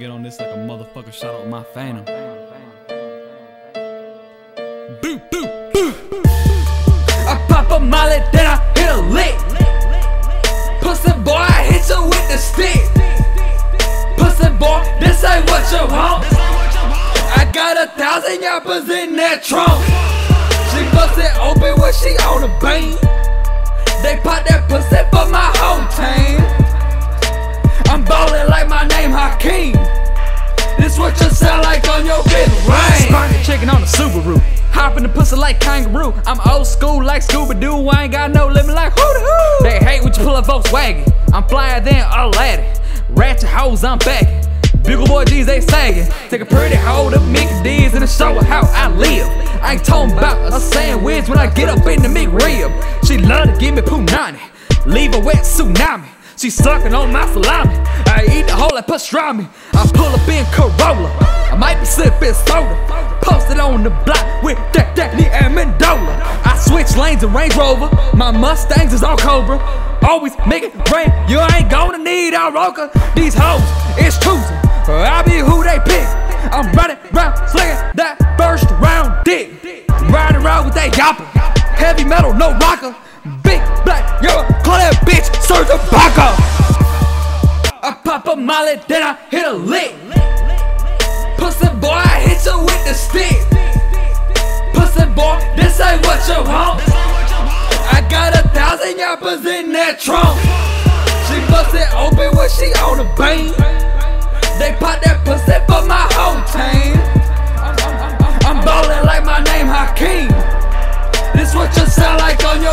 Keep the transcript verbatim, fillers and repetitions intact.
get on this like a motherfucker. Shout out my phantom. Boo, boo, boo. I pop a molly, then I hit a lick. Pussy boy, I hit you with the stick. Pussy boy, this ain't what you want. I got a thousand yappers in that trunk. She bust it open when she on the beam. They pop that pussy for my whole team. I'm ballin' like my name Hakeem. This what you sound like on your big rain. Sparking chicken on the Subaru. Hop in the pussy like kangaroo. I'm old school like Scooby-Doo. I ain't got no limit like hoo-doo. They hate when you pull a Volkswagen. I'm flyer than Aladdin. Ratchet hoes, I'm backing. Biggle boy G's, they sagging. Take a pretty hoe to Mickey D's and show her how I live. I ain't talking about a sandwich when I get up in the McRib. She love to give me punani. Leave a wet tsunami. She sucking on my salami. I eat the whole like pastrami. I pull up in Corolla. I might be sipping soda. Posted on the block with that Danny and Mendola. I switch lanes in Range Rover. My Mustangs is all Cobra. Always make it rain. You ain't gonna need a rocker. These hoes is choosing. I be who they pick. I'm running round slinging that first round dick. Riding around with that yapper. Heavy metal, no rocker. Big black, yo, call that bitch Sergeant Baka. I pop a molly, then I hit a lick. Pussy boy, I hit you with the stick. Pussy boy, this ain't what you want. I got a thousand yappers in that trunk. She bust it open when she on the beam. They pop that pussy for my whole team. I'm ballin' like my name Hakeem. This what you sound like on your